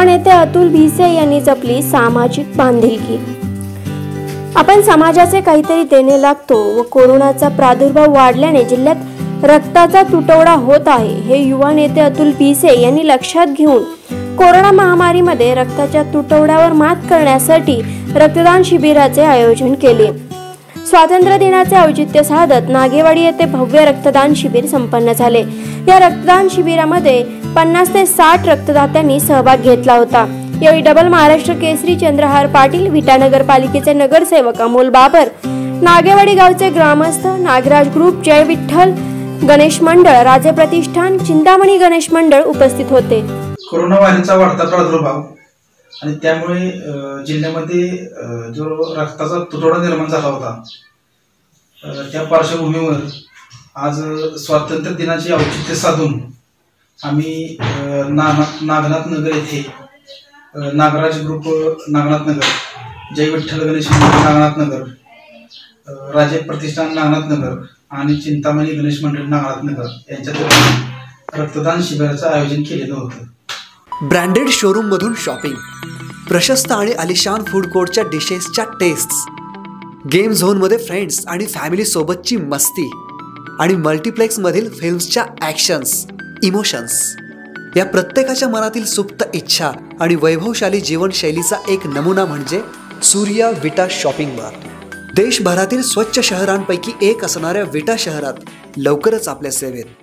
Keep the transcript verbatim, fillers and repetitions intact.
युवा नेते अतुल भिसे यांनी जपली सामाजिक बांधिलकी। आपण समाजाचे काहीतरी देणे लागतो व कोरोनाचा प्रादुर्भाव वाढल्याने जिल्ह्यात रक्ताचा तुटवडा होत आहे हे युवा नेते अतुल भिसे यांनी लक्षात घेऊन कोरोना महामारीमध्ये रक्ताच्या तुटवड्यावर मात करण्यासाठी रक्तदान शिबिराचे आयोजन केले। स्वातंत्र्य दिनाचे औचित्य साधत नागेवाडी येथे भव्य रक्तदान शिबिर संपन्न झाले। या रक्तदान शिबिरामध्ये पन्नास ते साठ रक्तदात्यांनी सहभाग घेतला होता। यावेळी डबल महाराष्ट्र केसरी चंद्रहार पाटील, विटानगर पालिकेचे नगरसेवक अमोल बाबर, नागेवाडी गावचे ग्रामस्थ, नागराज ग्रुप, जय विठ्ठल गणेश मंडळ, राजे प्रतिष्ठान, चिंतामणी गणेश मंडळ उपस्थित होते। कोरोना व्हायरसचा वाढता प्रादुर्भाव आणि त्यामुळे जिल्ह्यामध्ये जो रक्ताचा तुटवडा निर्माण झाला होता त्या पार्श्वभूमीवर आज स्वातंत्र्य दिनाचे औचित्य साधून आम्ही नागनाथ नगर येथे नागराज ग्रुप नागनाथ नगर, जय विठ्ठल गणेश मंडळ नागनाथ नगर, राजे प्रतिष्ठान नागनाथ नगर आणि चिंतामणी गणेश मंडळ नागनाथ नगर यांच्यातर्फे रक्तदान शिबिराचं आयोजन केलेलं होतं। ब्रँडेड शोरूम मधून शॉपिंग, प्रशस्त आणि आलिशान फूड कोर्टच्या डिशेसच्या टेस्ट्स, गेम झोन मध्ये फ्रेंड्स आणि फॅमिली सोबतची मस्ती आणि मल्टीप्लेक्स मधील फिल्म्सच्या ॲक्शन्स, इमोशन्स, या प्रत्येकाच्या मनातील सुप्त इच्छा आणि वैभवशाली जीवनशैलीचा एक नमुना म्हणजे सूर्या विटा शॉपिंग मार्ट। देशभरातील स्वच्छ शहरांपैकी एक असणाऱ्या विटा शहरात लवकरच आपल्या सेवेत